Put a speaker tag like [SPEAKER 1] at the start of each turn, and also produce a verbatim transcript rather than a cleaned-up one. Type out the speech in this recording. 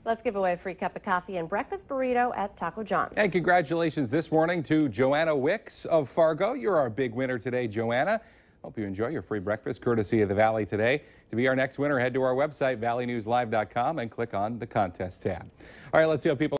[SPEAKER 1] Let's give away a free cup of coffee and breakfast burrito at Taco John's.
[SPEAKER 2] And congratulations this morning to Joanna Wicks of Fargo. You're our big winner today, Joanna. Hope you enjoy your free breakfast courtesy of the Valley today. To be our next winner, head to our website, valley news live dot com, and click on the contest tab. All right, let's see how people